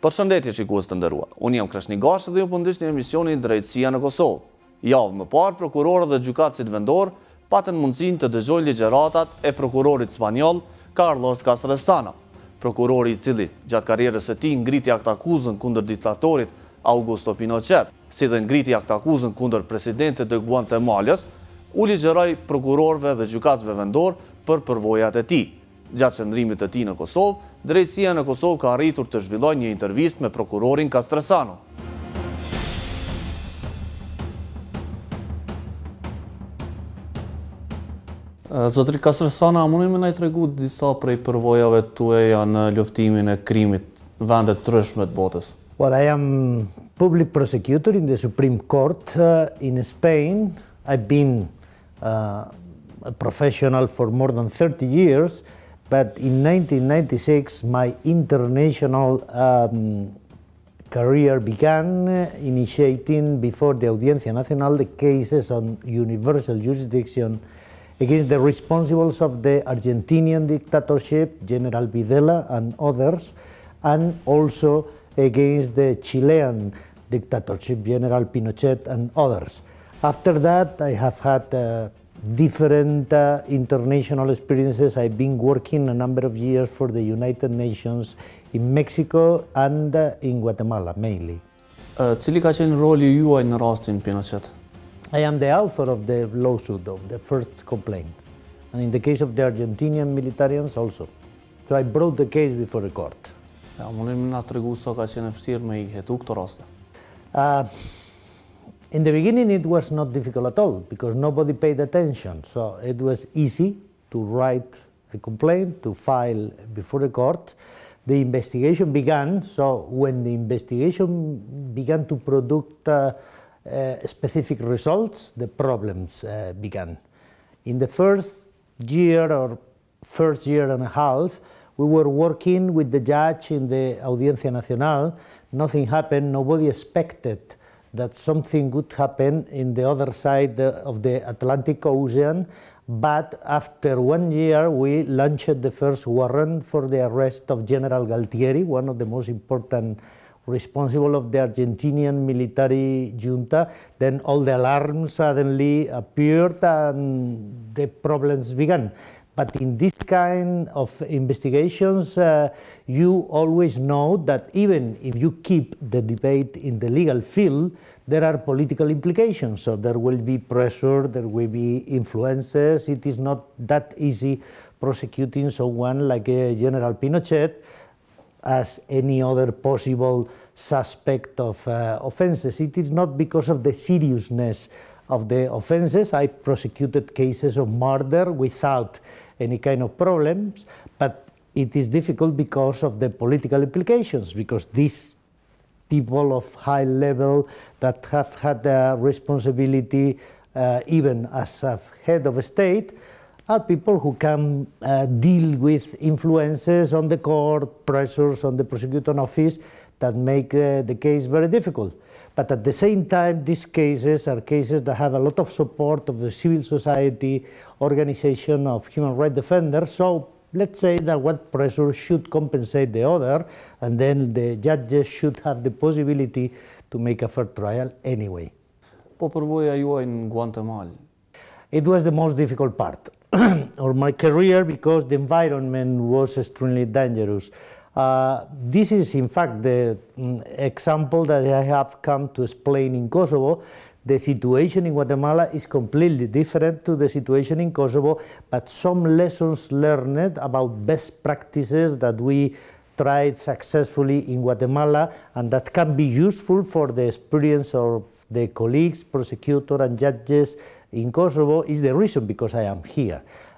Përshëndetje shikues të nderuar. Unë jam Krashni Gashi dhe ju po ndiqni emisionin Drejtësia në Kosovë. Javë më parë, prokurorët dhe gjykatësit vendor patën mundësinë të dëgjojnë ligjëratat e prokurorit spanjoll Carlos Castresana, prokurori i cili gjatë karrierës së tij ngriti aktakuzën kundër diktatorit Augusto Pinochet, si dhe ngriti aktakuzën kundër presidentit të Guatemalas, u ligjëroi prokurorëve dhe gjykatësve vendor për përvojat e tij. Gjatë qëndrimit të tij në Kosovë, Drejtësia në Kosovë ka arritur të zhvillojë një intervistë me prokurorin Castresana. Zotri Castresana, a mundeni më na tregu disa prej përvojave tuaja në luftimin e krimit vende të ndryshme të botës? Well, I am public prosecutor in the Supreme Court in Spain. I've been a professional for more than 30 years. But in 1996, my international career began, initiating before the Audiencia Nacional the cases on universal jurisdiction against the responsibles of the Argentinian dictatorship, General Videla and others, and also against the Chilean dictatorship, General Pinochet and others. After that, I have had different international experiences. I've been working a number of years for the United Nations in Mexico and in Guatemala mainly. Cili ka qenë roli juaj në rastin Pinochet? I am the author of the lawsuit, of the first complaint, and in the case of the Argentinian militarians also. So I brought the case before the court. Ja, mundeni na tregu sa ka qenë vështirë me I hetu këto raste? In the beginning, it was not difficult at all because nobody paid attention. So it was easy to write a complaint, to file before the court. The investigation began. So when the investigation began to produce specific results, the problems began. In the first year or first year and a half, we were working with the judge in the Audiencia Nacional. Nothing happened. Nobody expected that something would happen in the other side of the Atlantic Ocean, but after 1 year we launched the first warrant for the arrest of General Galtieri, one of the most important responsible of the Argentinian military junta. Then all the alarms suddenly appeared and the problems began. But in this kind of investigations, you always know that even if you keep the debate in the legal field, there are political implications. So there will be pressure, there will be influences. It is not that easy prosecuting someone like General Pinochet as any other possible suspect of offenses. It is not because of the seriousness of the offenses. I prosecuted cases of murder without any kind of problems, but it is difficult because of the political implications, because these people of high level that have had a responsibility even as a head of a state are people who can deal with influences on the court, pressures on the prosecuting office that make the case very difficult. But at the same time, these cases are cases that have a lot of support of the civil society, organization of human rights defenders. So let's say that one pressure should compensate the other, and then the judges should have the possibility to make a fair trial anyway. Po përvoja juaj në Guatemala? It was the most difficult part of my career because the environment was extremely dangerous. This is in fact the example that I have come to explain in Kosovo. The situation in Guatemala is completely different to the situation in Kosovo, but some lessons learned about best practices that we tried successfully in Guatemala and that can be useful for the experience of the colleagues, prosecutors and judges in Kosovo is the reason because I am here.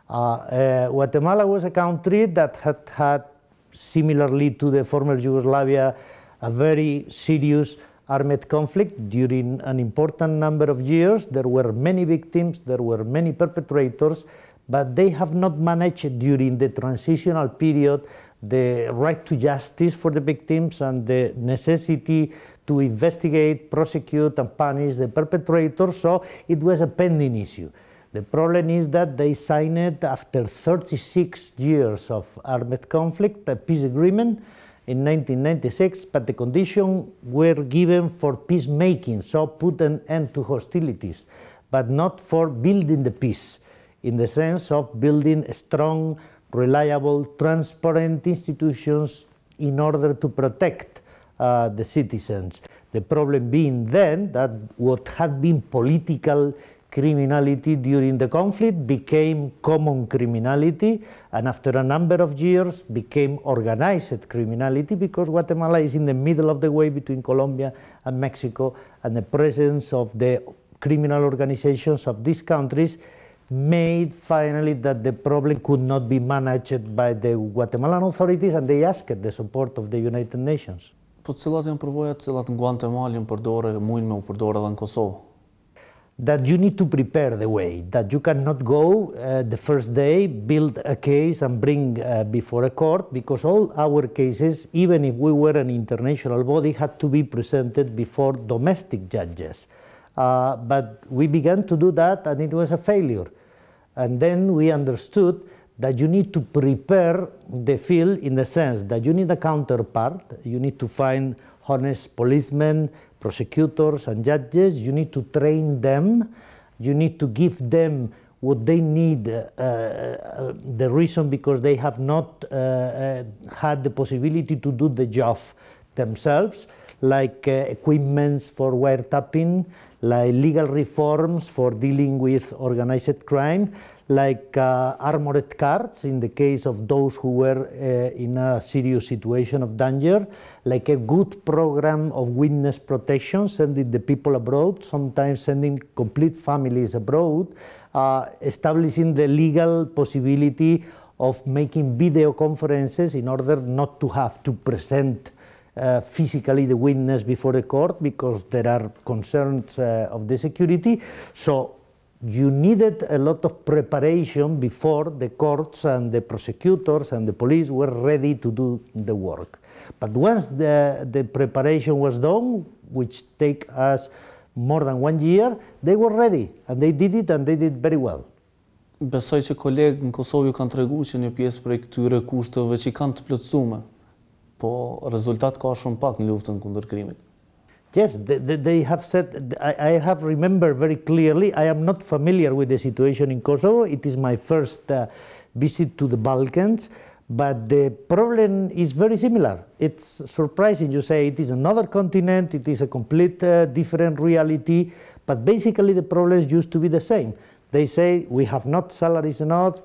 Guatemala was a country that had similarly to the former Yugoslavia, a very serious armed conflict during an important number of years. There were many victims, there were many perpetrators, but they have not managed during the transitional period the right to justice for the victims and the necessity to investigate, prosecute and punish the perpetrators, so it was a pending issue. The problem is that they signed, after 36 years of armed conflict, a peace agreement in 1996, but the conditions were given for peacemaking, so put an end to hostilities, but not for building the peace, in the sense of building strong, reliable, transparent institutions in order to protect the citizens. The problem being then that what had been political criminality during the conflict became common criminality, and after a number of years became organized criminality, because Guatemala is in the middle of the way between Colombia and Mexico, and the presence of the criminal organizations of these countries made finally that the problem could not be managed by the Guatemalan authorities, and they asked the support of the United Nations. Po cilat janë përvojat cilat në Guatemala mujnë me u përdorë edhe në Kosovë? That you need to prepare the way, that you cannot go the first day, build a case and bring before a court, because all our cases, even if we were an international body, had to be presented before domestic judges. But we began to do that and it was a failure. And then we understood that you need to prepare the field in the sense that you need a counterpart, you need to find honest policemen, prosecutors and judges, you need to train them, you need to give them what they need, the reason because they have not had the possibility to do the job themselves, like equipments for wiretapping, like legal reforms for dealing with organized crime, like armored cars in the case of those who were in a serious situation of danger, like a good program of witness protection, sending the people abroad, sometimes sending complete families abroad, establishing the legal possibility of making video conferences in order not to have to present physically the witness before the court because there are concerns of the security. So you needed a lot of preparation before the courts and the prosecutors and the police were ready to do the work. But once the preparation was done, which take us more than 1 year, they were ready and they did it and they did very well. Besoj që kolegë në Kosovë ju kanë treguar që një pjesë prej këtyre kushteve që kanë të plotësuara, po rezultat ka shumë pak në luftën kundër krimit. Yes, they have said, I have remembered very clearly, I am not familiar with the situation in Kosovo, it is my first visit to the Balkans, but the problem is very similar. It's surprising, you say it is another continent, it is a complete different reality, but basically the problems used to be the same. They say we have not salaries enough,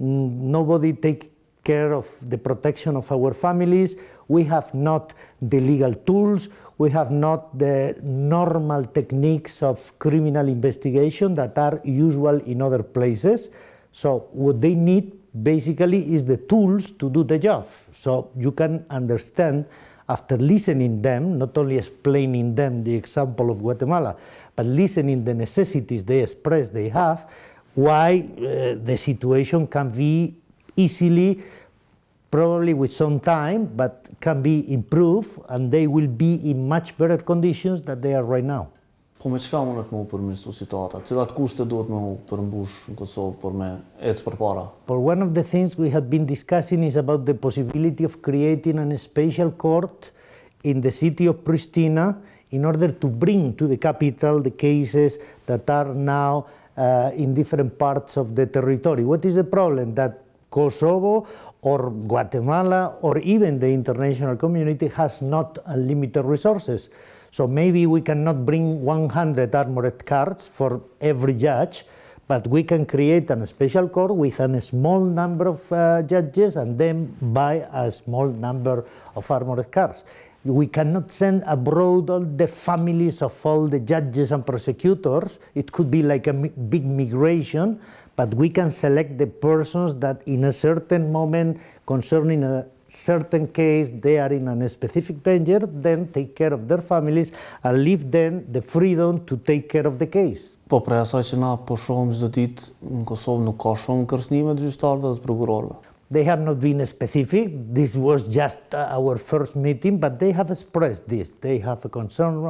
nobody takes care of the protection of our families, we have not the legal tools, we have not the normal techniques of criminal investigation that are usual in other places. So what they need basically is the tools to do the job. So you can understand after listening them, not only explaining them the example of Guatemala, but listening the necessities they express they have, why the situation can be easily, probably with some time, but can be improved and they will be in much better conditions than they are right now. Po me çka mundet me u përmirësu situata? Cilat kushte duhet me u përmbush në Kosovë për me ecë përpara? For one of the things we have been discussing is about the possibility of creating a special court in the city of Pristina in order to bring to the capital the cases that are now in different parts of the territory. What is the problem? That Kosovo or Guatemala or even the international community has not unlimited resources. So maybe we cannot bring 100 armored cars for every judge, but we can create a special court with a small number of judges and then buy a small number of armored cars. We cannot send abroad all the families of all the judges and prosecutors. It could be like a big migration, but we can select the persons that in a certain moment concerning a certain case they are in a specific danger, then take care of their families and leave them the freedom to take care of the case. Po prej asaj që na po shohim çdo ditë në Kosovë nuk ka shumë kërcënime të gjyqtarëve dhe të prokurorëve. They have not been specific. This was just our first meeting, but they have expressed this. They have a concern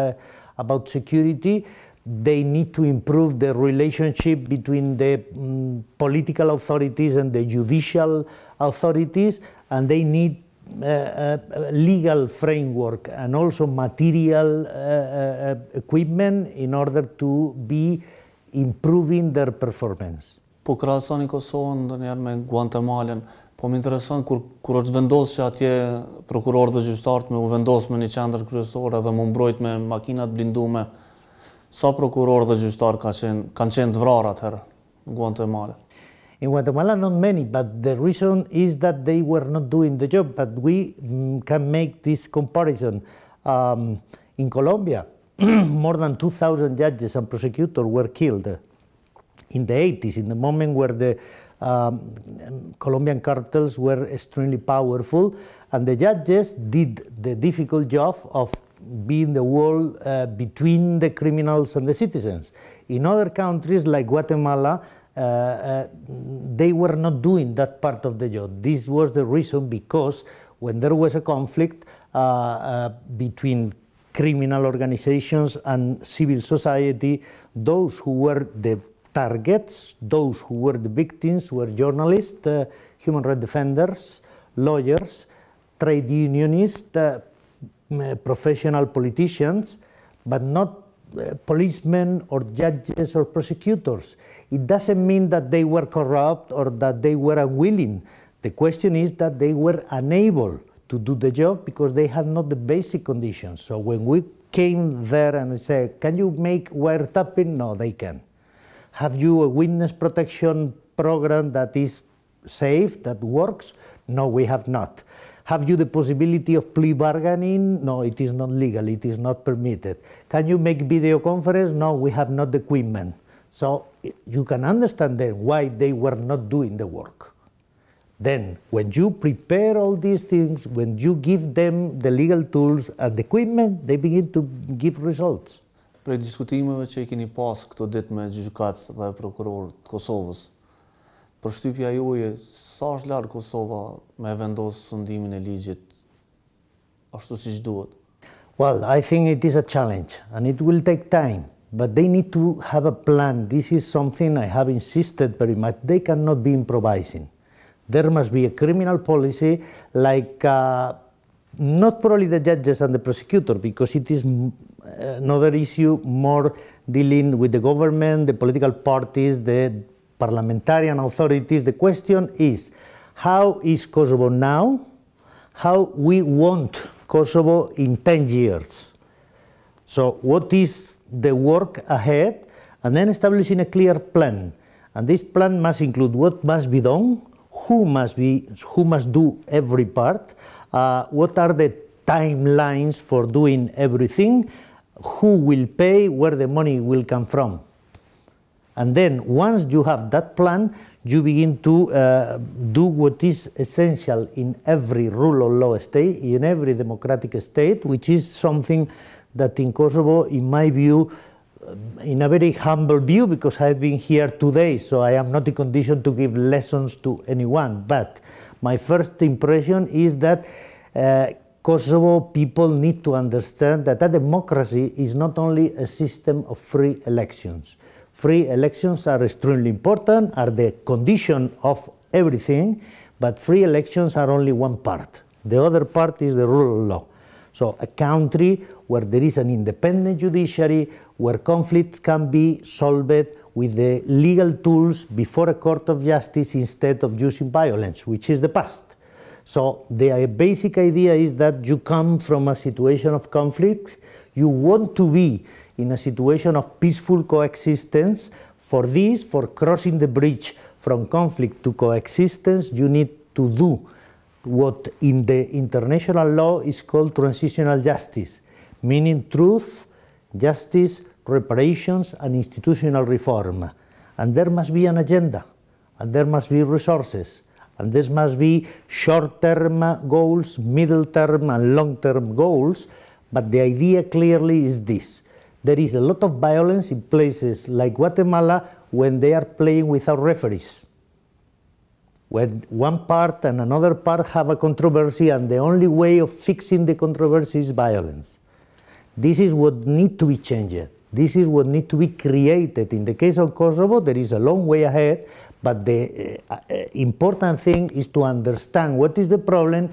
about security. They need to improve the relationship between the political authorities and the judicial authorities, and they need legal framework and also material equipment in order to be improving their performance. Po krahasoni Kosovën ndonjëherë me Guatemalën, po më intereson kur është vendosur që atje prokurorë dhe gjyqtarët me u vendos me një qendër kryesore dhe më mbrojt me makinat blindume, sa prokurorë dhe gjyqtarë kanë qenë të vrarë atëherë në Guatemala? In Guatemala, not many, but the reason is that they were not doing the job. But we can make this comparison. In Colombia, more than 2,000 judges and prosecutors were killed in the 80s, in the moment where the Colombian cartels were extremely powerful, and the judges did the difficult job of being the wall between the criminals and the citizens. In other countries like Guatemala, they were not doing that part of the job. This was the reason, because when there was a conflict between criminal organizations and civil society, those who were the targets, those who were the victims, were journalists, human rights defenders, lawyers, trade unionists, professional politicians, but not policemen or judges or prosecutors. It doesn't mean that they were corrupt or that they were unwilling. The question is that they were unable to do the job because they had not the basic conditions. So when we came there and said, can you make wiretapping? No, they can. Have you a witness protection program that is safe, that works? No, we have not. Have you the possibility of plea bargaining? No, it is not legal, it is not permitted. Can you make video conference? No, we have not the equipment. So you can understand then why they were not doing the work. Then, when you prepare all these things, when you give them the legal tools and the equipment, they begin to give results. Prej diskutimeve që I keni pas këto ditë me gjykatës dhe prokurorët të Kosovës, përshtypja juaje, sa është larg Kosova me vendosë sundimin e ligjit ashtu siç duhet? Well, I think it is a challenge and it will take time, but they need to have a plan. This is something I have insisted very much. They cannot be improvising. There must be a criminal policy, like not probably the judges and the prosecutor, because it is another issue more dealing with the government, the political parties, the parliamentarian authorities. The question is, how is Kosovo now? How we want Kosovo in 10 years? So what is the work ahead? And then establishing a clear plan. And this plan must include what must be done, who must do every part, what are the timelines for doing everything, who will pay, where the money will come from. And then once you have that plan, you begin to do what is essential in every rule of law state, in every democratic state, which is something that in Kosovo, in my view, in a very humble view, because I've been here 2 days, so I am not in condition to give lessons to anyone, but my first impression is that Kosovo people need to understand that a democracy is not only a system of free elections. Free elections are extremely important, are the condition of everything, but free elections are only one part. The other part is the rule of law. So a country where there is an independent judiciary, where conflicts can be solved with the legal tools before a court of justice instead of using violence, which is the past. So the basic idea is that you come from a situation of conflict, you want to be in a situation of peaceful coexistence. For this, for crossing the bridge from conflict to coexistence, you need to do what in the international law is called transitional justice, meaning truth, justice, reparations, and institutional reform. And there must be an agenda, and there must be resources, and there must be short-term goals, middle-term, and long-term goals, but the idea clearly is this. There is a lot of violence in places like Guatemala when they are playing without referees. When one part and another part have a controversy, and the only way of fixing the controversy is violence. This is what needs to be changed. This is what needs to be created. In the case of Kosovo, there is a long way ahead, but the important thing is to understand what is the problem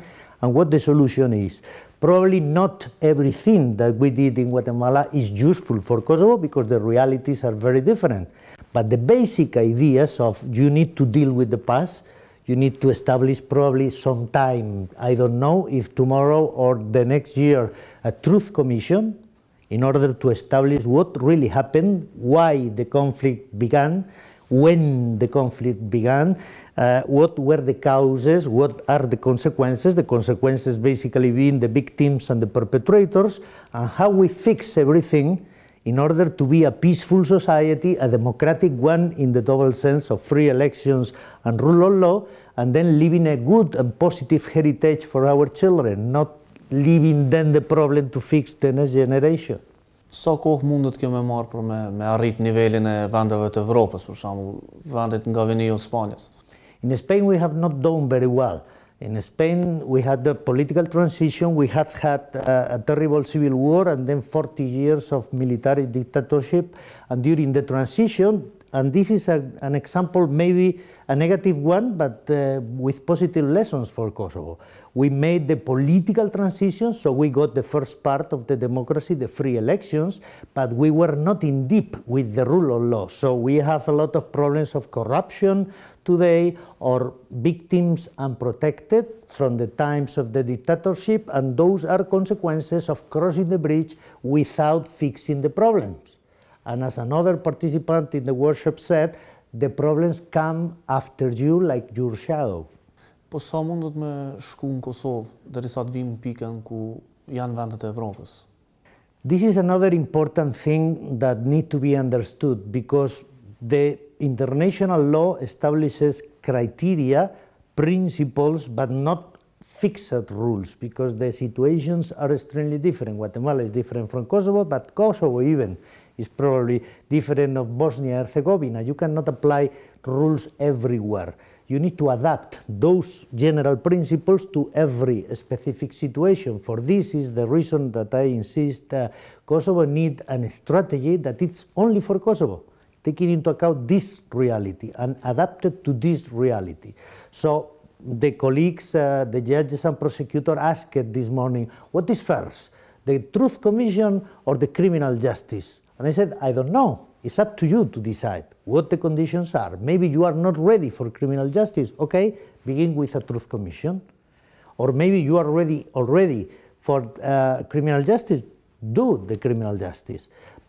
and what the solution is. Probably not everything that we did in Guatemala is useful for Kosovo because the realities are very different. But the basic ideas of you need to deal with the past, you need to establish probably sometime, I don't know if tomorrow or the next year, a truth commission in order to establish what really happened, why the conflict began, when the conflict began, what were the causes, what are the consequences basically being the victims and the perpetrators, and how we fix everything in order to be a peaceful society, a democratic one in the double sense of free elections and rule of law, and then leaving a good and positive heritage for our children, not leaving then the problem to fix the next generation. Sa kohë mundet kjo me marrë për me arrit nivelin e vendeve të Evropës, për shembull, vendet nga Venia o Spanjës? In Spain we have not done very well. In Spain we had the political transition, we have had a terrible civil war and then 40 years of military dictatorship, and during the transition, and this is an example, maybe a negative one, but with positive lessons for Kosovo. We made the political transition, so we got the first part of the democracy, the free elections, but we were not in deep with the rule of law. So we have a lot of problems of corruption today, or victims unprotected from the times of the dictatorship, and those are consequences of crossing the bridge without fixing the problems. And as another participant in the workshop said, the problems come after you like your shadow. Po sa mundet me shku në Kosovë derisa të vim në pikën ku janë vendet e Evropës? This is another important thing that need to be understood, because the international law establishes criteria, principles, but not fixed rules, because the situations are extremely different. Guatemala is different from Kosovo, but Kosovo even is probably different of Bosnia-Herzegovina. You cannot apply rules everywhere. You need to adapt those general principles to every specific situation. For this is the reason that I insist Kosovo needs a strategy that it's only for Kosovo, taking into account this reality and adapted to this reality. So the colleagues, the judges and prosecutors asked this morning, what is first, the Truth Commission or the criminal justice? And I said, I don't know. It's up to you to decide what the conditions are. Maybe you are not ready for criminal justice. Okay, begin with a Truth Commission. Or maybe you are ready already for criminal justice. Do the criminal justice.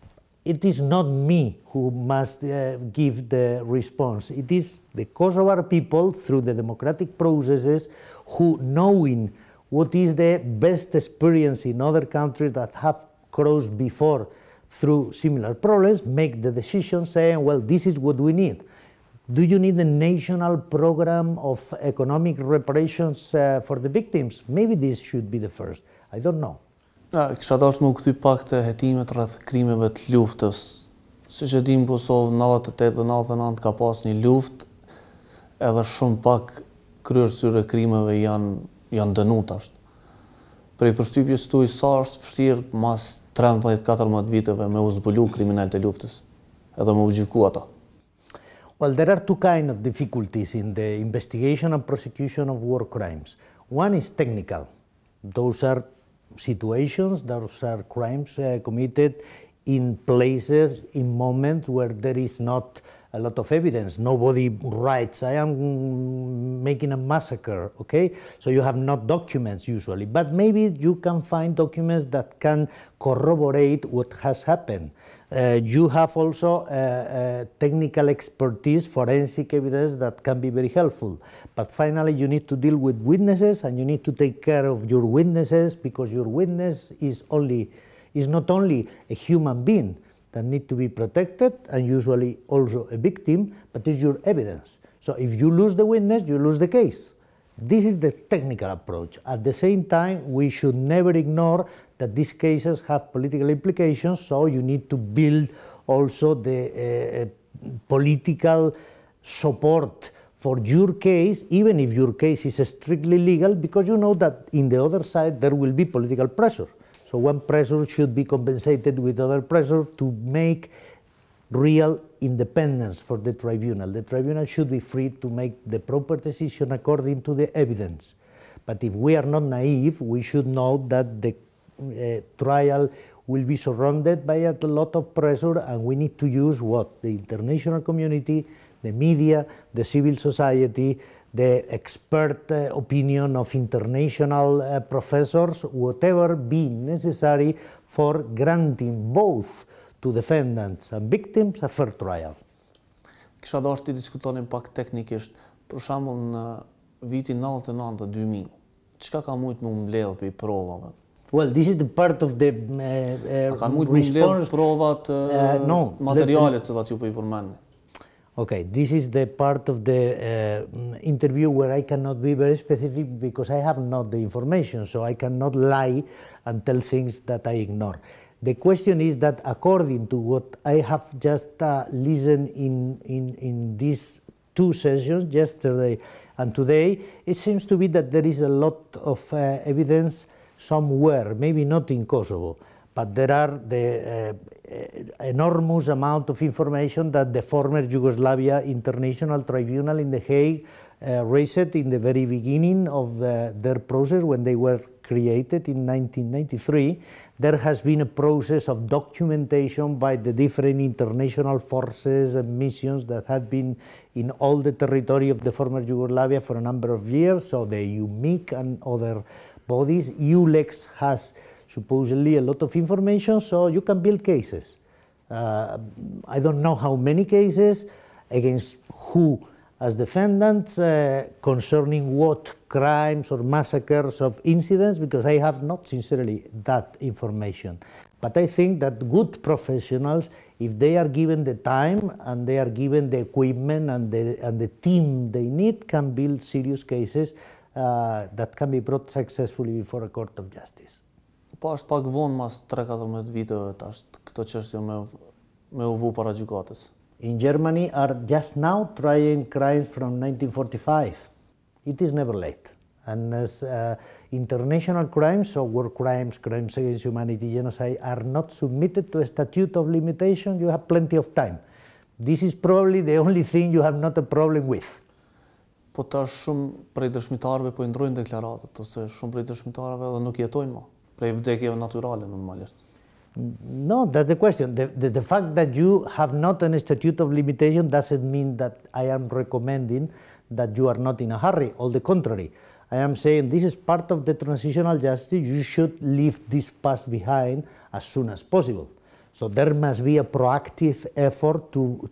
It is not me who must give the response. It is the Kosovar people through the democratic processes who, knowing what is the best experience in other countries that have crossed before through similar problems, make the decision saying, well, this is what we need. Do you need a national program of economic reparations for the victims? Maybe this should be the first. I don't know. Kisha dashur më u kthy pak të hetimet rreth krimeve të luftës. Siç e dim, Kosovë 98 dhe 99 ka pas një luftë, edhe shumë pak kryerës tyre krimeve janë dënuar tash. Prej përshtypjes tuaj, sa është vështirë mas 13-14 viteve me u zbulu kriminalët e luftës, edhe me u gjyku ata? Well, there are two kinds of difficulties in the investigation and prosecution of war crimes. One is technical. Those are situations, those are crimes committed in places, in moments where there is not a lot of evidence. Nobody writes, I am making a massacre, okay? So you have not documents usually, but maybe you can find documents that can corroborate what has happened. You have also technical expertise, forensic evidence that can be very helpful. But finally, you need to deal with witnesses, and you need to take care of your witnesses, because your witness is not only a human being that need to be protected, and usually also a victim, but it's your evidence. So if you lose the witness, you lose the case. This is the technical approach. At the same time, we should never ignore that these cases have political implications, so you need to build also the political support for your case, even if your case is strictly legal, because you know that in the other side there will be political pressure. So one pressure should be compensated with other pressure to make real independence for the tribunal. The tribunal should be free to make the proper decision according to the evidence. But if we are not naive, we should know that the trial will be surrounded by a lot of pressure, and we need to use what? The international community, the media, the civil society, the expert opinion of international professors, whatever be necessary for granting both to defendants and victims a fair trial. Kisha dashur të diskutonim pak teknikisht, për shembull në vitin 99-2000, çka ka mujt më mbledh për provave? Well, this is the part of the response. Provat, no, materialet që ju po I përmendni. Okay, this is the part of the interview where I cannot be very specific because I have not the information, so I cannot lie and tell things that I ignore. The question is that according to what I have just listened in these two sessions, yesterday and today, it seems to be that there is a lot of evidence somewhere, maybe not in Kosovo, but there are the enormous amount of information that the former Yugoslavia International Tribunal in The Hague raised in the very beginning of their process when they were created in 1993. There has been a process of documentation by the different international forces and missions that have been in all the territory of the former Yugoslavia for a number of years, so the UMIC and other bodies. EULEX has supposedly a lot of information, so you can build cases. I don't know how many cases, against who as defendants, concerning what crimes or massacres of incidents, because I have not sincerely that information. But I think that good professionals, if they are given the time and they are given the equipment and the team they need, can build serious cases that can be brought successfully before a court of justice. Po është pak vonë mas 3-14 viteve tash këtë çështje me u vu para gjykatës. In Germany are just now trying crimes from 1945. It is never late. And as international crimes, or war crimes, crimes against humanity, genocide, are not submitted to a statute of limitation, you have plenty of time. This is probably the only thing you have not a problem with. Po tash shumë prej dëshmitarëve po I ndrojnë deklaratat, ose shumë prej dëshmitarëve edhe nuk jetojnë më. Prej vdekjeve naturale normalisht. No, that's the question. The fact that you have not a statute of limitation doesn't mean that I am recommending that you are not in a hurry. All the contrary. I am saying this is part of the transitional justice. You should leave this past behind as soon as possible. So there must be a proactive effort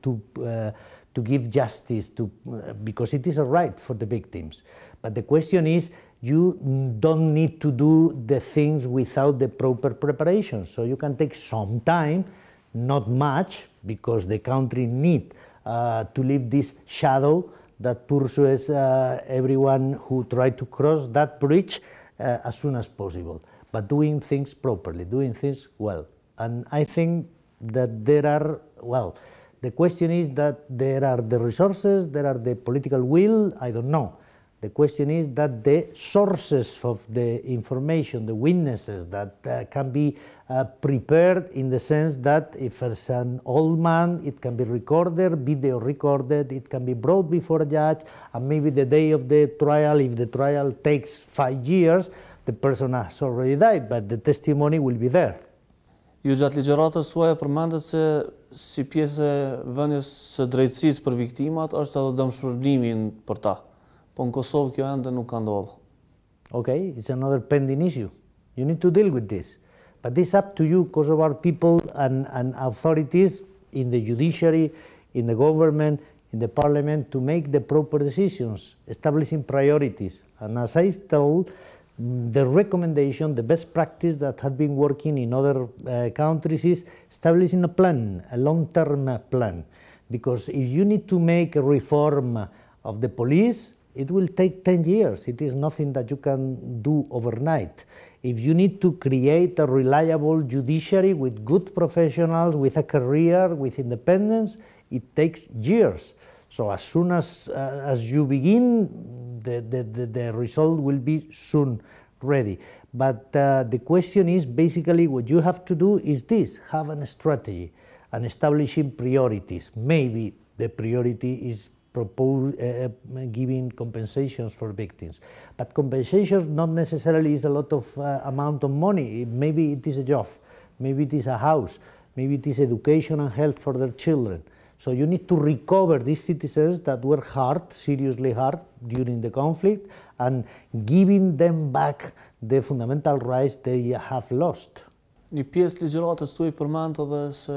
to give justice, because it is a right for the victims. But the question is, you don't need to do the things without the proper preparation. So you can take some time, not much, because the country needs to leave this shadow that pursues everyone who tried to cross that bridge as soon as possible. But doing things properly, doing things well. And I think that there are, well, the question is that there are the resources, there are the political will, I don't know. The question is that the sources of the information, the witnesses that can be prepared in the sense that if it's an old man, it can be recorded, video recorded, it can be brought before a judge, and maybe the day of the trial, if the trial takes 5 years, the person has already died, but the testimony will be there. Ju gjatë ligjëratës suaj përmendet se si pjesë e vënies së drejtësisë për viktimat është edhe dëmshpërblimi për ta. Po në Kosovë kjo ende nuk ka ndodhur. Okay, it's another pending issue. You need to deal with this. But it's up to you, Kosovar people and authorities in the judiciary, in the government, in the parliament, to make the proper decisions, establishing priorities. And as I told, the recommendation, the best practice that had been working in other countries is establishing a plan, a long-term plan. Because if you need to make a reform of the police, it will take 10 years. It is nothing that you can do overnight. If you need to create a reliable judiciary with good professionals, with a career, with independence, it takes years. So as soon as you begin, the result will be soon ready. But the question is, basically what you have to do is this: have a strategy and establishing priorities. Maybe the priority is giving compensations for victims. But compensation not necessarily is a lot of amount of money. Maybe it is a job, maybe it is a house, maybe it is education and health for their children. So you need to recover these citizens that were hurt, seriously hurt during the conflict, and giving them back the fundamental rights they have lost. Një pjesë ligjëratës tuaj përmend edhe se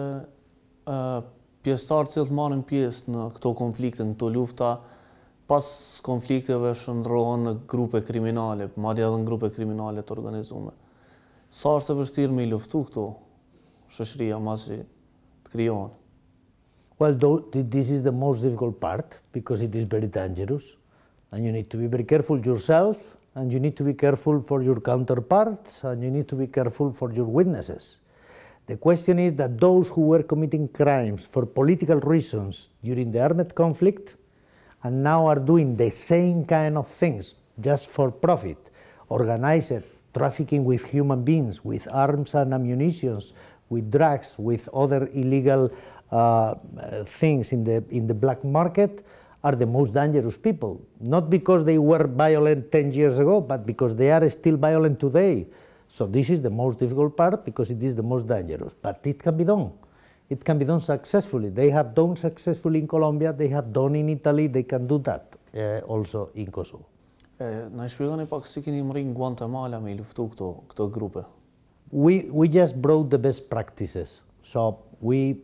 pjesëtarët që marrin pjesë në këto konflikte, në këto lufta, pas konflikteve shndrohen në grupe kriminale, madje edhe në grupe kriminale të organizuara. Sa është e vështirë me I luftu këto shoqëria masi të krijohen? Well, this is the most difficult part because it is very dangerous, and you need to be very careful yourself, and you need to be careful for your counterparts, and you need to be careful for your witnesses. The question is that those who were committing crimes for political reasons during the armed conflict and now are doing the same kind of things just for profit, organized trafficking with human beings, with arms and ammunition, with drugs, with other illegal things in the black market, are the most dangerous people. Not because they were violent 10 years ago, but because they are still violent today. So this is the most difficult part because it is the most dangerous. But it can be done. It can be done successfully. They have done successfully in Colombia, they have done in Italy, they can do that also in Kosovo. Na shpjegoni pak si keni mri në Guatemala me I luftu këto grupe? We just brought the best practices. So we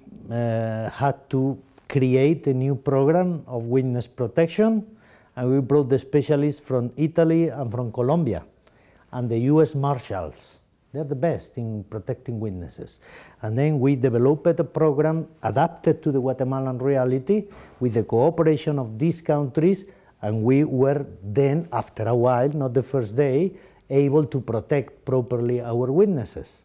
had to create a new program of witness protection, and we brought the specialists from Italy and from Colombia, and the US Marshals. They're the best in protecting witnesses. And then we developed a program adapted to the Guatemalan reality with the cooperation of these countries, and we were then, after a while, not the first day, able to protect properly our witnesses.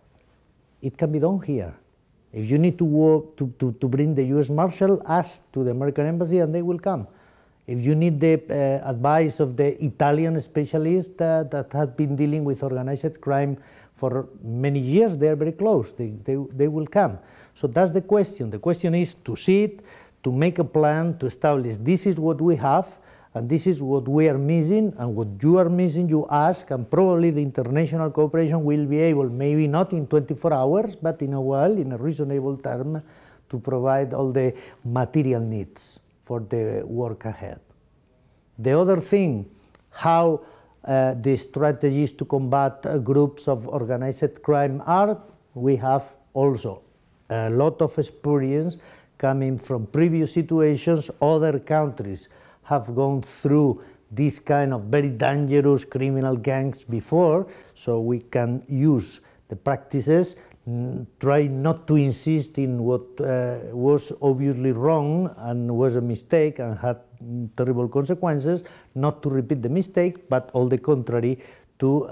It can be done here. If you need to work to bring the US Marshal, ask to the American Embassy and they will come. If you need the advice of the Italian specialist that has been dealing with organized crime for many years, they are very close, they will come. So that's the question. The question is to sit, to make a plan, to establish this is what we have, and this is what we are missing, and what you are missing you ask, and probably the international cooperation will be able, maybe not in 24 hours, but in a while, in a reasonable term, to provide all the material needs for the work ahead. The other thing, how the strategies to combat groups of organized crime are, we have also a lot of experience coming from previous situations. Other countries have gone through this kind of very dangerous criminal gangs before, so we can use the practices, try not to insist in what was obviously wrong and was a mistake and had terrible consequences, not to repeat the mistake, but on the contrary, to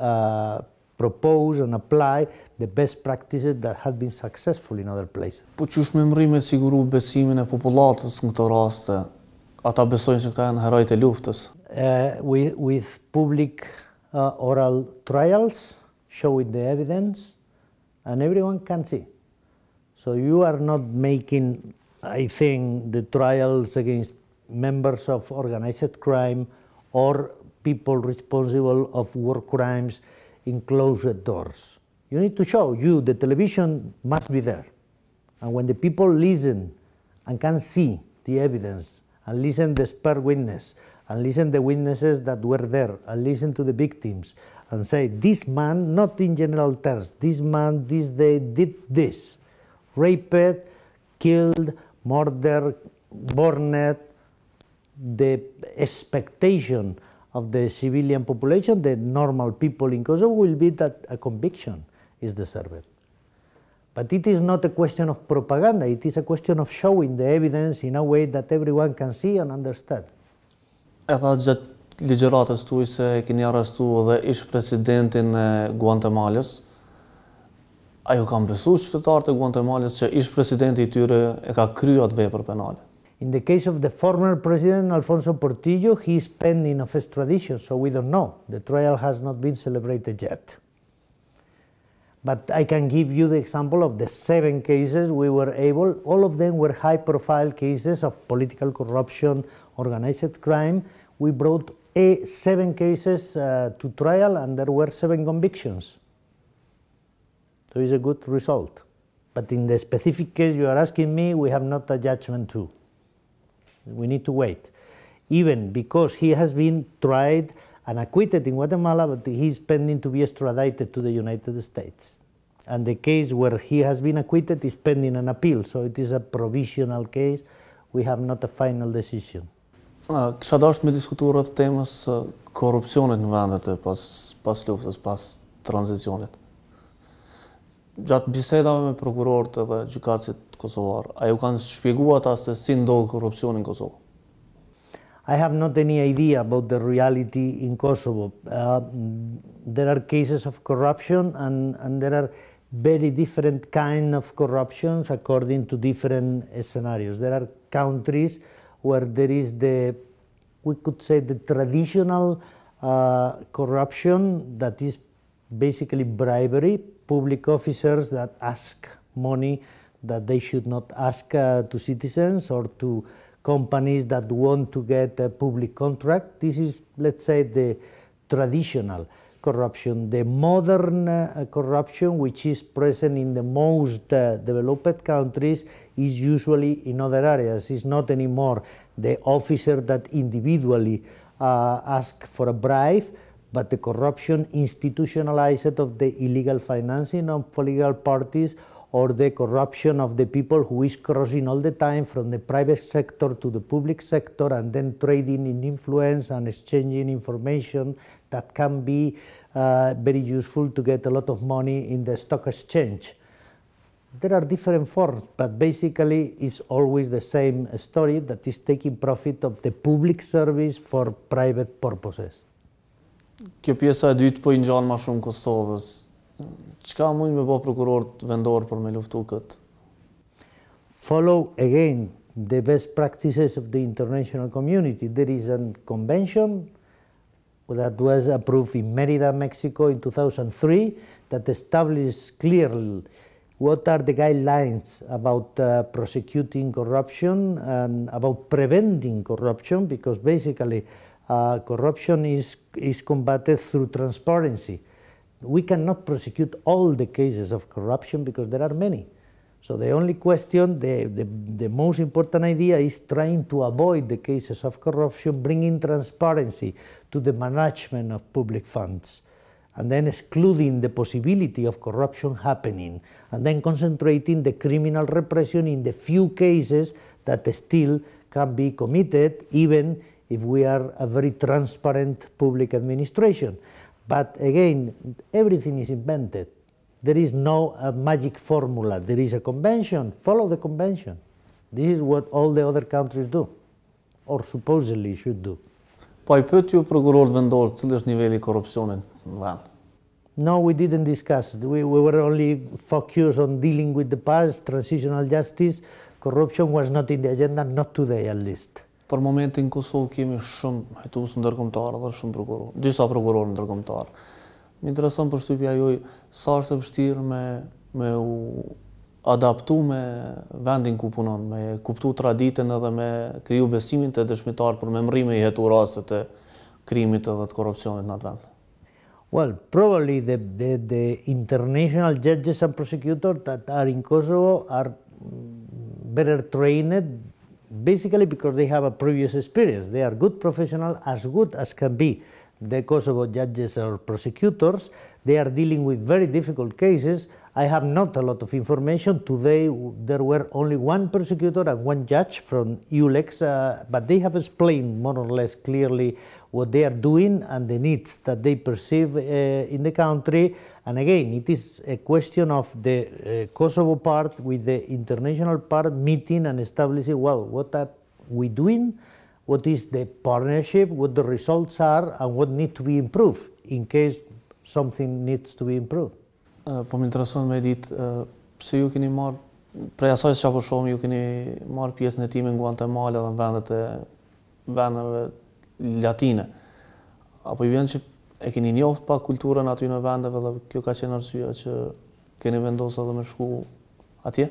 propose and apply the best practices that have been successful in other places. Po qysh me mri me siguru besimin e popullatës në këto raste? Ata besojnë se këta janë herojtë e luftës? With public oral trials, showing the evidence, and everyone can see. So you are not making, I think, the trials against members of organized crime or people responsible of war crimes in closed doors. You need to show, the television must be there. And when the people listen and can see the evidence, and listen the expert witness, and listen the witnesses that were there, and listen to the victims, and say, this man, not in general terms, this man, this day, did this, raped, killed, murdered, burned. The expectation of the civilian population, the normal people in Kosovo, will be that a conviction is deserved. But it is not a question of propaganda, it is a question of showing the evidence in a way that everyone can see and understand. Edhe gjatë ligjëratës tuaj se keni arrestuar edhe ish presidentin e Guatemalës, a ju kanë besuar qytetarët e Guatemalës që ish presidenti I tyre e ka kryer atë vepër penale? In the case of the former president, Alfonso Portillo, he is pending of extradition, so we don't know. The trial has not been celebrated yet. But I can give you the example of the 7 cases we were able, all of them were high-profile cases of political corruption, organized crime. We brought 7 cases to trial, and there were 7 convictions. So it's a good result. But in the specific case you are asking me, we have not a judgment too. We need to wait. Even because he has been tried and acquitted in Guatemala, but he is pending to be extradited to the United States. And the case where he has been acquitted is pending an appeal, so it is a provisional case. We have not a final decision. Kisha dashur me diskutu rreth temës korrupsionit në vendet e pas luftës, pas tranzicionit. Gjatë bisedave me prokurorët edhe gjykatësit kosovar, a ju kanë shpjeguar ata se si ndodh korrupsioni në Kosovë? I have not any idea about the reality in Kosovo. There are cases of corruption, and there are very different kinds of corruptions according to different scenarios. There are countries where there is we could say the traditional corruption that is basically bribery, public officers that ask money that they should not ask to citizens or to companies that want to get a public contract. This is, let's say, the traditional corruption. The modern corruption, which is present in the most developed countries, is usually in other areas. It's not anymore the officer that individually asks for a bribe, but the corruption institutionalized of the illegal financing of political parties, or the corruption of the people who is crossing all the time from the private sector to the public sector and then trading in influence and exchanging information that can be very useful to get a lot of money in the stock exchange. There are different forms, but basically it's always the same story, that is taking profit of the public service for private purposes. Kjo pjesa e dytë po I ngjan më shumë Kosovës. Çka mund me bë prokurorët vendor për me luftu këtë? Follow again the best practices of the international community. There is a convention that was approved in Mérida, Mexico in 2003 that established clearly what are the guidelines about prosecuting corruption and about preventing corruption, because basically corruption is combated through transparency. We cannot prosecute all the cases of corruption because there are many. So the only question, the most important idea is trying to avoid the cases of corruption, bringing transparency to the management of public funds, and then excluding the possibility of corruption happening, and then concentrating the criminal repression in the few cases that still can be committed, even if we are a very transparent public administration. But again, everything is invented. There is no magic formula. There is a convention, follow the convention. This is what all the other countries do, or supposedly should do. Po I pyet ju prokurorët vendor, cili është niveli I korrupsionit në vend? No, we didn't discuss. We were only focused on dealing with the past, transitional justice. Corruption was not in the agenda, not today at least. Për momentin në Kosovë kemi shumë hetues ndërkombëtar dhe shumë prokurorë, disa prokurorë ndërkombëtar. Më intereson përshtypja juaj sa është e vështirë me u adaptu me vendin ku punon, me kuptu traditën edhe me kriju besimin të dëshmitar për me mrime I hetu rastet e krimit edhe të korrupsionit në atë vend. Well, probably the international judges and prosecutors that are in Kosovo are better trained, basically because they have a previous experience. They are good professionals, as good as can be. The Kosovo judges or prosecutors, they are dealing with very difficult cases. I have not a lot of information. Today there were only one prosecutor and one judge from EULEX, but they have explained more or less clearly what they are doing and the needs that they perceive in the country. And again, it is a question of the Kosovo part with the international part meeting and establishing, well, what are we doing, what is the partnership, what the results are, and what needs to be improved in case something needs to be improved. Po më intereson me ditë, pse ju keni marrë, prej asaj që po shohim, ju keni marrë pjesën e timit në Guatemala dhe në vendeve latine. Apo I vjen që e keni njoft pak kulturën aty në vendeve dhe kjo ka qenë arsyeja që keni vendosur edhe me shku atje?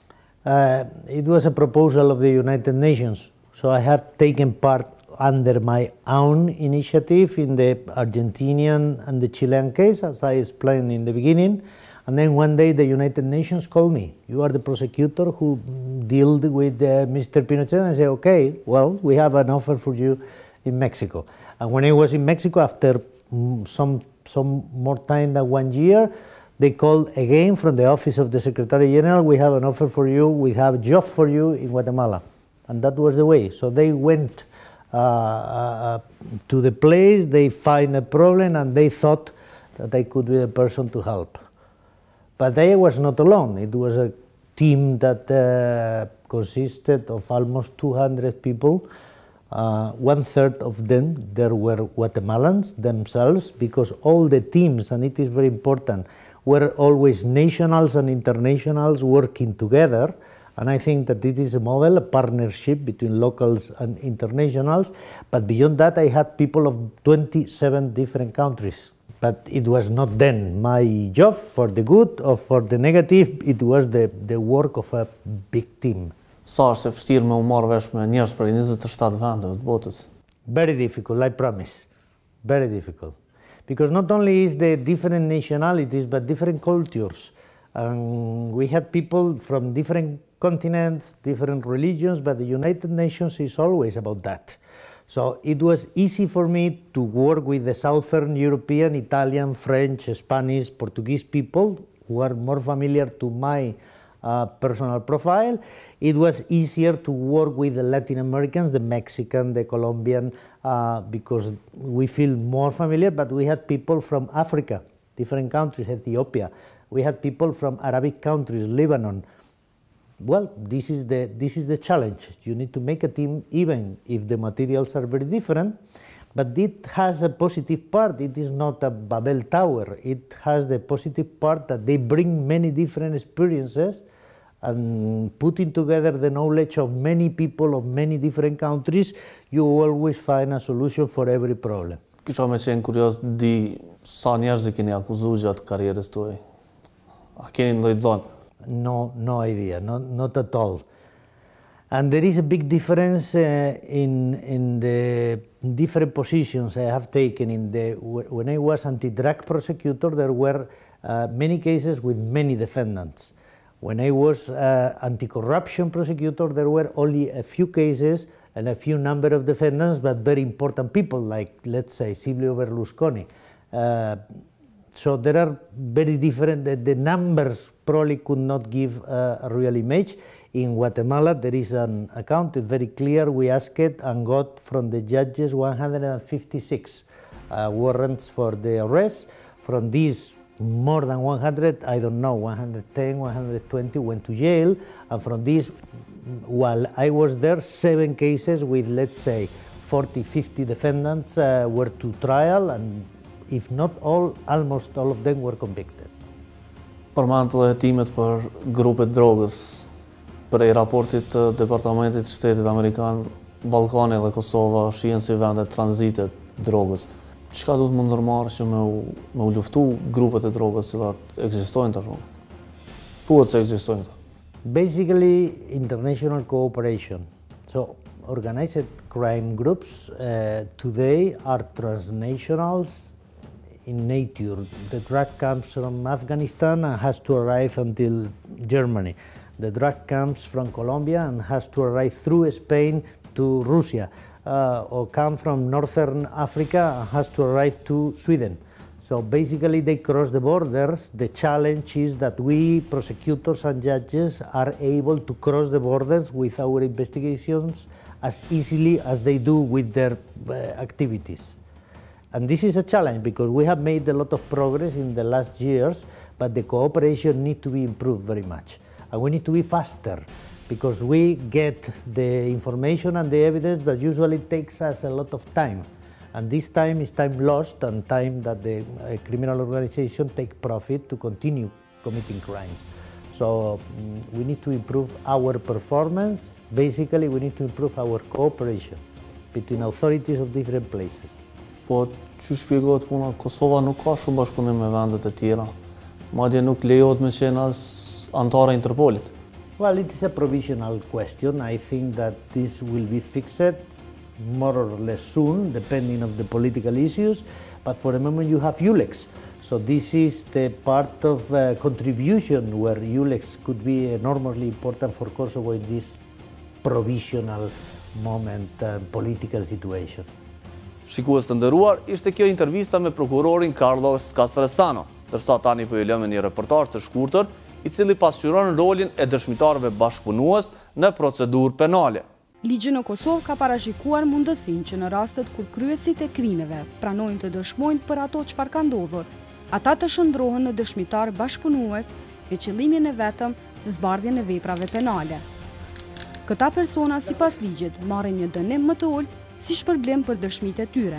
It was a proposal of the United Nations, so I have taken part under my own initiative in the Argentinian and the Chilean case, as I explained in the beginning. And then one day the United Nations called me. You are the prosecutor who dealt with Mr. Pinochet. And I said, okay, well, we have an offer for you in Mexico. And when I was in Mexico, after some more time than 1 year, they called again from the office of the Secretary General, we have an offer for you, we have a job for you in Guatemala. And that was the way. So they went to the place, they find a problem, and they thought that I could be the person to help. But I was not alone. It was a team that consisted of almost 200 people. 1/3 of them there were Guatemalans themselves, because all the teams, and it is very important, were always nationals and internationals working together. And I think that it is a model, a partnership between locals and internationals. But beyond that, I had people of 27 different countries. But it was not then my job, for the good or for the negative, it was the work of a big team. Sa është e vështirë me u marrë vesh me njerëz prej 27 vendeve të botës? Very difficult, I promise. Very difficult. Because not only is the different nationalities, but different cultures. We had people from different continents, different religions, but the United Nations is always about that. So it was easy for me to work with the Southern European, Italian, French, Spanish, Portuguese people who are more familiar to my personal profile. It was easier to work with the Latin Americans, the Mexican, the Colombian, because we feel more familiar, but we had people from Africa, different countries, Ethiopia. We had people from Arabic countries, Lebanon. Well, this is the challenge. You need to make a team even if the materials are very different, but it has a positive part. It is not a Babel Tower. It has the positive part that they bring many different experiences, and putting together the knowledge of many people of many different countries, you always find a solution for every problem. Kisha me qenë kurios di sa njerëz i keni akuzuar gjatë karrierës tuaj. A keni ndonjë dhënë? No idea, not at all. And there is a big difference in the different positions I have taken. When I was anti-drug prosecutor, there were many cases with many defendants. When I was anti-corruption prosecutor, there were only a few cases and a few number of defendants, but very important people, like, let's say, Silvio Berlusconi. So there are very different, the numbers probably could not give a real image. In Guatemala, there is an account, it's very clear. We asked and got from the judges 156 warrants for the arrest. From these, more than 100, I don't know, 110, 120 went to jail. And from these, while I was there, 7 cases with, let's say, 40, 50 defendants were to trial, and if not all, almost all of them were convicted. Përmend edhe hetimet për grupet drogës. Prej raportit të Departamentit të Shtetit Amerikan, Ballkani dhe Kosova shihen si vende tranzitit drogës. Çka duhet më ndërmarrë që me u luftu grupet e drogës që ekzistojnë tash? Thuhet se ekzistojnë. Basically, international cooperation. So, organized crime groups today are transnationals in nature. The drug comes from Afghanistan and has to arrive until Germany. The drug comes from Colombia and has to arrive through Spain to Russia, or come from Northern Africa and has to arrive to Sweden. So basically they cross the borders. The challenge is that we, prosecutors and judges, are able to cross the borders with our investigations as easily as they do with their activities. And this is a challenge because we have made a lot of progress in the last years, but the cooperation needs to be improved very much. And we need to be faster because we get the information and the evidence, but usually it takes us a lot of time. And this time is time lost and time that the criminal organization take profit to continue committing crimes. So we need to improve our performance. Basically, we need to improve our cooperation between authorities of different places. Po, që shpjegohet puna? Kosova nuk ka shumë bashkëpunim me vendet e tjera. Madje nuk lejohet me qenë as antare Interpolit. Well, it is a provisional question. I think that this will be fixed more or less soon, depending on the political issues. But for the moment, you have ULEX. So this is the part of contribution where ULEX could be enormously important for Kosovo in this provisional moment political situation. Shikues të nderuar, ishte kjo intervista me prokurorin Carlos Castresano, dërsa tani po ju lëmë një reportazh të shkurtër, i cili pasqyron rolin e dëshmitarëve bashkëpunues në procedurë penale. Ligji në Kosovë ka parashikuar mundësinë që në rastet kur kryesit e krimeve pranojnë të dëshmojnë për ato çfarë ka ndodhur, ata të shndrohen në dëshmitar bashkëpunues me qëllimin e vetëm zbardhjen e veprave penale. Këta persona sipas ligjit marrin një dënim më të ulët si shpërblim për dëshmitë e tyre.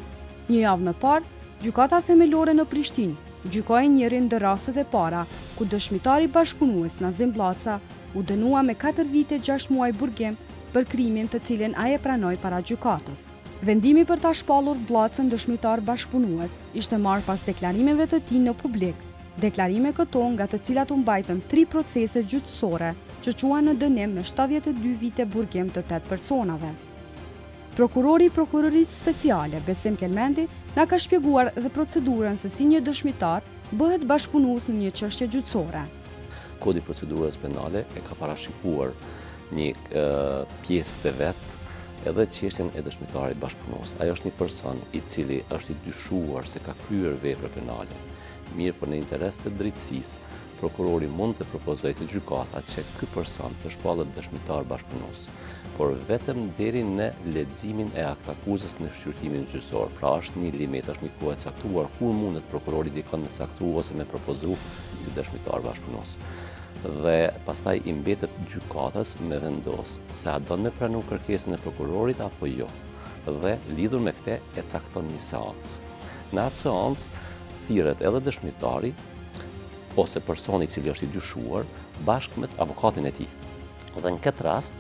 Një javë më parë, gjykata themelore në Prishtinë gjykoi njërin ndër rastet e para ku dëshmitari bashkëpunues Nazim Blaca u dënua me 4 vite 6 muaj burgim për krimin të cilin ai e pranoi para gjykatës. Vendimi për ta shpallur Blacën dëshmitar bashkëpunues ishte marrë pas deklarimeve të tij në publik, deklarime këto nga të cilat u mbajtën 3 procese gjyqësore që quhen në dënim me 72 vite burgim të 8 personave. Prokurori i Prokurorisë Speciale, Besim Kelmendi, na ka shpjeguar dhe procedurën se si një dëshmitar bëhet bashkëpunues në një çështje gjyqësore. Kodi i procedurës penale e ka parashikuar një pjesë të vet edhe çështjen e dëshmitarit bashkëpunues. Ai është një person i cili është i dyshuar se ka kryer vepra penale. Mirë, por në interes të drejtësisë, prokurori mund të propozojë të gjykata që ky person të shpallet dëshmitar bashkëpunues, por vetëm deri në leximin e aktakuzës në shqyrtimin gjyqësor. Pra është një limit, është një kohë e caktuar kur mundet prokurori dikon me caktuar ose me propozu si dëshmitar bashkëpunues. Dhe pastaj i mbetet gjykatës me vendos se a don me pranu kërkesën e prokurorit apo jo. Dhe lidhur me këtë e cakton një seancë. Në atë seancë thirret edhe dëshmitari ose personi i cili është i dyshuar bashkë me avokatin e tij. Dhe në këtë rast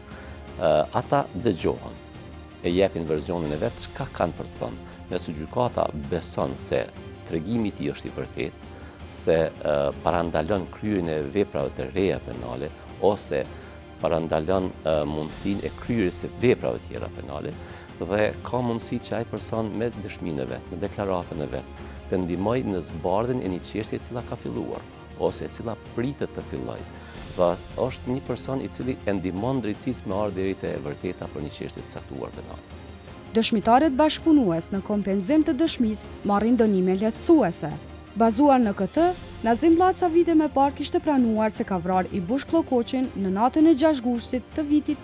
ata dëgjohen, e jepin versionin e vet çka kanë për të thënë. Nëse gjykata beson se tregimi i tij është i vërtetë, se parandalon kryerjen e veprave të reja penale ose parandalon mundësinë e kryerjes së veprave të tjera penale, dhe ka mundësi që ai person me dëshminë e vet, me deklaratën e vet, të ndihmojë në zbardhjen e një çështje e cila ka filluar ose e cila pritet të fillojë. Dhe është një person i cili e ndihmon drejtësisë me ardhmë deri te e vërteta për një çështje të caktuar penale. Dëshmitarët bashkëpunues në kompenzim të dëshmisë marrin dënime lehtësuese. Bazuar në këtë, Nazim Blaca vite më parë kishte pranuar se ka vrarë Ibush Klokoqin në natën e 6 gushtit të vitit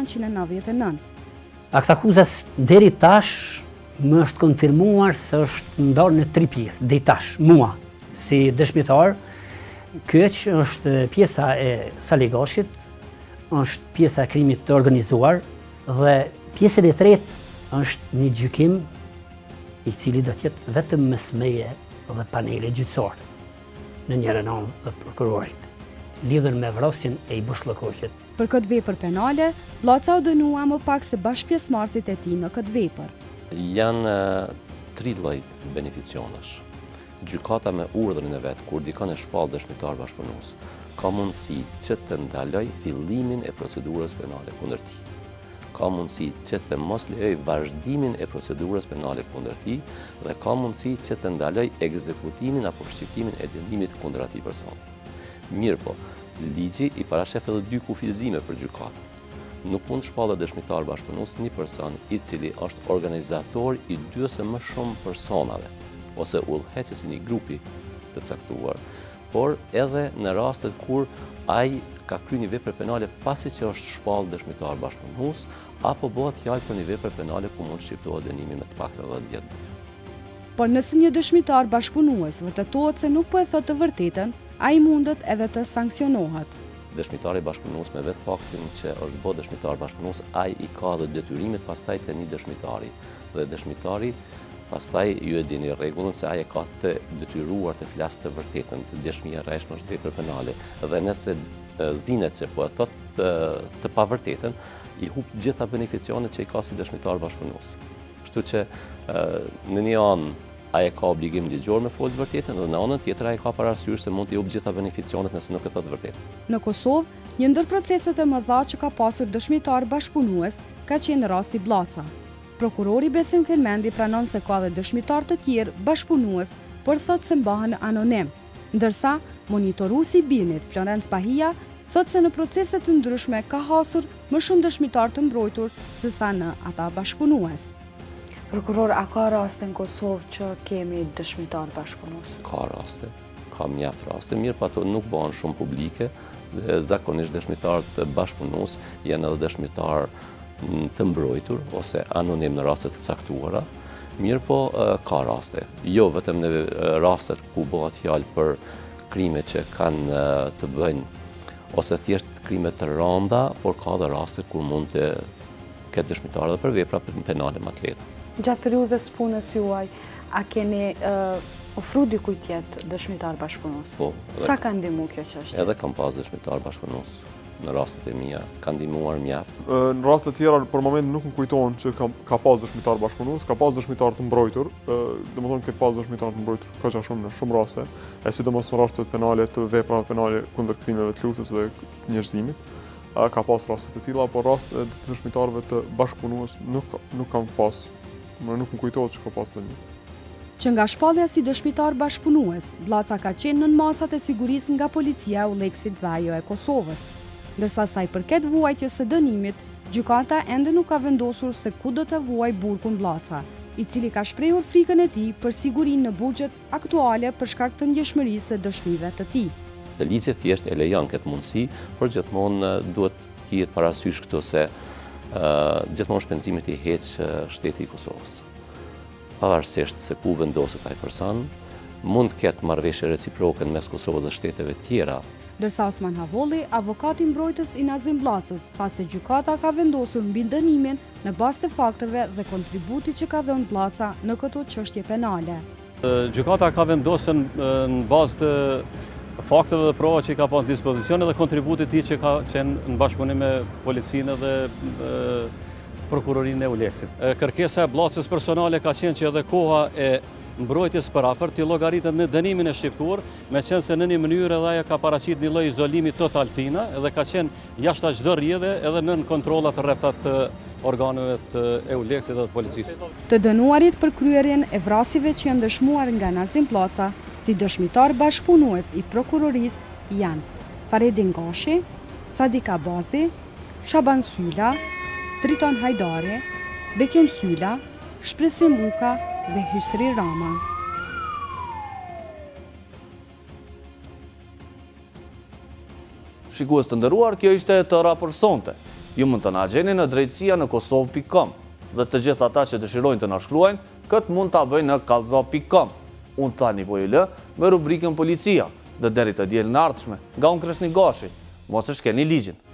1999. Aktakuzës deri tash më është konfirmuar se është ndarë në 3 pjesë, deri tash, mua, si dëshmitar. Kyç është pjesa e Saligashit, është pjesa e krimit të organizuar dhe pjesa e tretë është një gjykim i cili do të jetë vetëm mes meje dhe panelit gjyqësor në njërin anë të prokurorit, lidhur me vrasjen e Ibush Klokoqit. Për këtë vepër penale, Blaca u dënua më pak se bashkëpjesëmarrësit e tij në këtë vepër. Janë 3 lloj beneficionesh. Gjykata me urdhrin e vet, kur dikon e shpall dëshmitar bashkëpunues, ka mundësi që të ndaloj fillimin e procedurës penale kundër tij. Ka mundësi që të mos lejoj vazhdimin e procedurës penale kundër tij dhe ka mundësi që të ndaloj ekzekutimin apo shqyrtimin e dënimit kundër atij personi. Mirë po, ligji i parashef edhe 2 kufizime për gjykatën. Nuk mund shpallet dëshmitar bashkëpunues një person i cili është organizator i 2 ose më shumë personave, ose udhëheqës i një grupi të caktuar, por edhe në rastet kur ai ka kryer një vepër penale pasi që është shpallë dëshmitar bashkëpunues, apo bëhet fjalë për një vepër penale ku mund shqiptohet dënimi me të paktën 10 vjet. Por nëse një dëshmitar bashkëpunues vërtetohet se nuk po e thotë të vërtetën, ai mundet edhe të sanksionohet. Dëshmitari bashkëpunues me vetë faktin që është bërë dëshmitar bashkëpunues, ai i ka dhe detyrimet pastaj të një dëshmitari. Dhe dëshmitari pastaj ju e dini rregullën se ai e ka të detyruar të flasë të vërtetën, se dëshmia e rreshme është vepër penale. Dhe nëse zinet që po e thotë të pavërtetën, i hub gjitha beneficionet që i ka si dëshmitar bashkëpunues. Kështu që në një anë ai ka obligim ligjor me folë vërtetën dhe në anën tjetër ai ka parasysh se mund t'i jap gjitha beneficionet nëse nuk e thot vërtetën. Në Kosovë, një ndër proceset e mëdha që ka pasur dëshmitar bashkëpunues ka qenë rasti Blaca. Prokurori Besim Kelmendi pranon se ka dhe dëshmitar të tjerë bashkëpunues, por thot se mbahen anonim, ndërsa monitoruesi i BIN-it Florenc Bahia thot se në procese të ndryshme ka hasur më shumë dëshmitar të mbrojtur se sa në ata bashkëpunues. Prokuror, a ka raste në Kosovë që kemi dëshmitar bashkëpunues? Ka raste, ka mjaft raste, mirë pa ato nuk bëhen shumë publike dhe zakonisht dëshmitarët bashkëpunues janë edhe dëshmitar të mbrojtur ose anonim në rastet të caktuara. Mirë po ka raste, jo vetëm në rastet ku bëhet fjalë për krime që kanë të bëjnë ose thjesht krime të rënda, por ka dhe rastet kur mund të ketë dëshmitarë dhe për vepra penale më të lehta. Gjatë periudhës punës juaj, a keni ofru dikujt tjetër dëshmitar bashkëpunues? Po. Sa ka ndihmu kjo çështje? Edhe kam pas dëshmitar bashkëpunues. Në rastet e mia ka ndihmuar mjaft. Në raste tjera për moment nuk më kujtohen që ka pas dëshmitar bashkëpunues, ka pas dëshmitar të mbrojtur, domethënë ke pas dëshmitar të mbrojtur ka qenë shumë në shumë raste, e sidomos në rastet penale të veprave penale kundër krimeve të luftës dhe njerëzimit. Ka pas raste të tilla, por raste të dëshmitarëve të bashkëpunues nuk kam pas, nuk më kujtohet që ka pas ndonjë. Që nga shpallja si dëshmitar bashkëpunues, Blaca ka qenë nën masat e sigurisë nga policia e Ulleksit dhe ajo e Kosovës. Ndërsa sa i përket vuajtjes së dënimit, gjykata ende nuk ka vendosur se ku do të vuaj burkun Blaca, i cili ka shprehur frikën e tij për sigurinë në buxhet aktuale për shkak të ndjeshmërisë së dëshmive të tij. Ligji thjesht e lejon këtë mundësi, por gjithmonë duhet të jetë parasysh këto se gjithmonë shpenzimet i heq shteti i Kosovës. Pavarësisht se ku vendoset ai person, mund të ketë marrëveshje reciproke mes Kosovës dhe shteteve tjera. Ndërsa Osman Havolli, avokati mbrojtës i Nazim Bllacës, tha se gjykata ka vendosur mbi dënimin në bazë të fakteve dhe kontributit që ka dhënë Bllaca në këto çështje penale. Gjykata ka vendosur në bazë të fakteve dhe prova që i ka pas në dispozicion dhe kontributit i që ka qenë në bashkëpunim me policinë dhe prokurorinë e Ulleksit. Kërkesa e Bllacës personale ka qenë që edhe koha e mbrojtjes për afër të llogaritet në dënimin e shqiptuar, me qenë se në një mënyrë edhe ajo ka paraqit një lloj izolimi total tina dhe ka qenë jashtë çdo rrjedhje edhe nën kontrollat rrepta të organeve të Ulleksit dhe të policisë. Të dënuarit për kryerjen e vrasjeve që janë dëshmuar nga Nazim Bllaca si dëshmitar bashkëpunues i prokurorisë janë Faredin Gashi, Sadik Abazi, Shaban Sylla, Triton Hajdari, Bekim Sylla, Shpresim Uka dhe Hysri Rama. Shikues të nderuar, kjo ishte e tëra për sonte. Ju mund të na gjeni në drejtësia në kosov.com dhe të gjithë ata që dëshirojnë të na shkruajnë, këtë mund ta bëjnë në kallzo.com. Unë tani po i lë me rubrikën Policia dhe deri të dielën e ardhshme nga unë Kreshni Gashi. Mos e shkeni ligjin.